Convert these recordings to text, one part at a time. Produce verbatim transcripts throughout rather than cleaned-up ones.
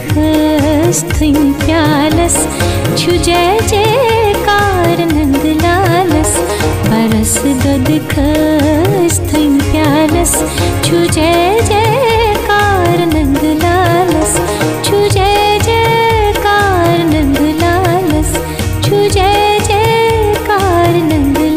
खस्थैं प्यालस छु जय जयकार नंदलालस बरस दद खस्थैं प्यालस छु जय जयकार नंदलालस छु जय जयकार नंदलालस छु जय जयकार नंदलालस।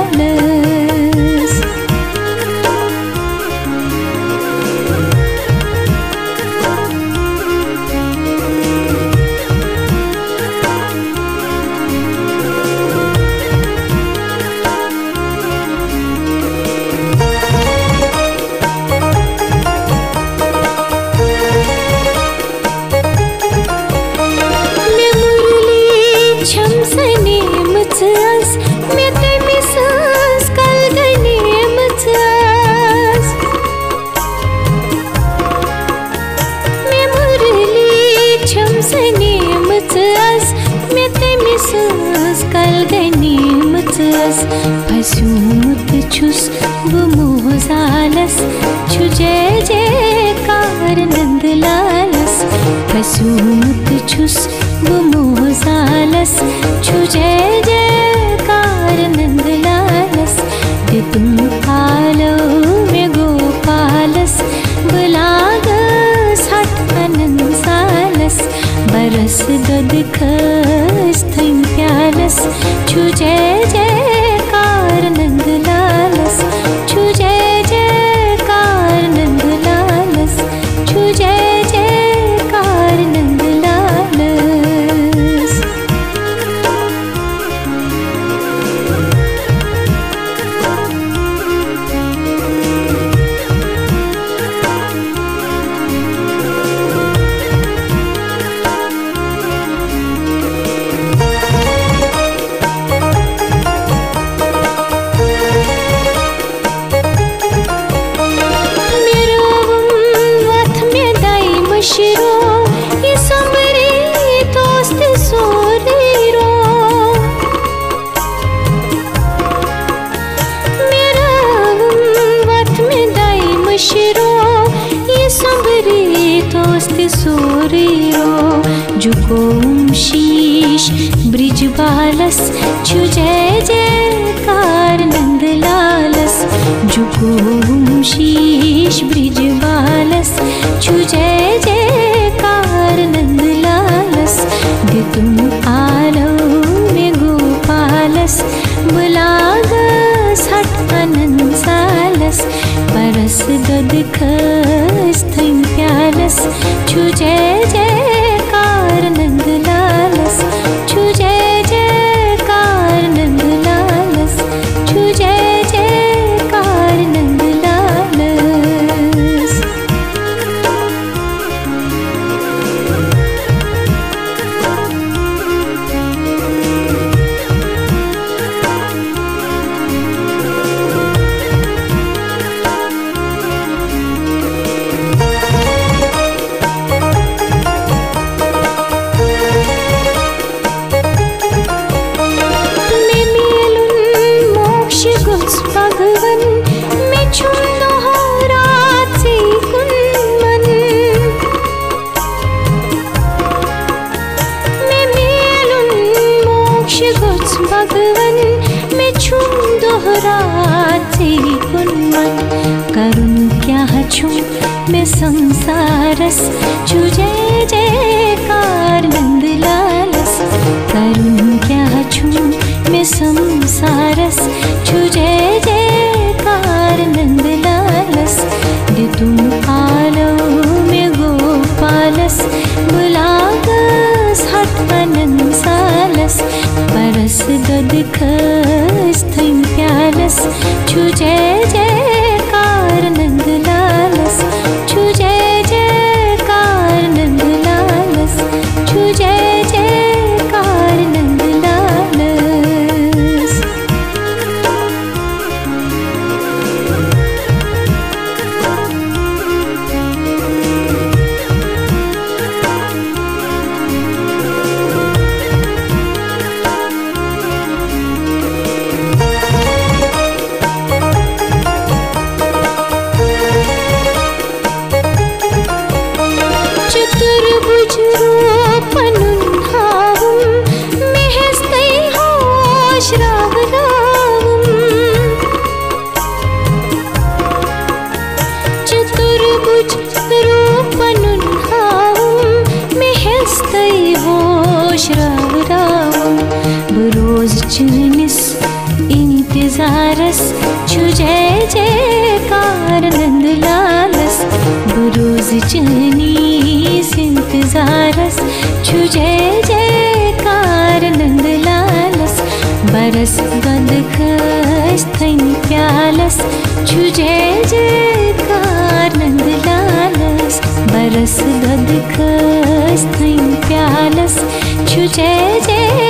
फसूमुत छुस बमोजालस छु जय जयकार नंदलालस फसूमुत छुस बमोजालस छु जय जयकार नंदलालस दे तुम आलो में गोपालस बुलाग सठ अनंत सालस बरस दद खस्थैं प्यालस छु जय जयकार नंदलालस छु जय जयकार नंदलालस छु जय जयकार नंदलालस। जुकोम शीश ब्रिज बालस छु जय जयकार नंदलालस जुकोम शीश ब्रिज बालस छु जय जयकार नंदलालस दे तुम आलो में गोपालस बुलाग सठ अनंत सालस बरस दद खस्थैं प्यालस छु जय जयकार नंदलालस छु जय जयकार नंदलालस छु जय जयकार नंदलालस। भगवन में छुम दोहराते कुन्मन करुण क्या छुम में संसारस छु जय जयकार नंदलालस करुण क्या छुम में संसारस छु जय जयकार नंदलालस दे तुम आलो में गोपालस बुलाग सठ अनंत सालस बरस दद खस्थैं प्यालस छु जय जयकार नंदलालस छु जय जयकार नंदलालस छु जय जयकार नंदलालस। छु जय जयकार नंदलालस बरोज चनी इंतजारस छु जय जयकार नंदलालस बरस गद खस थैन प्यालस छु जय जयकार नंदलालस बरस गद खस थैन प्यालस छु जय जय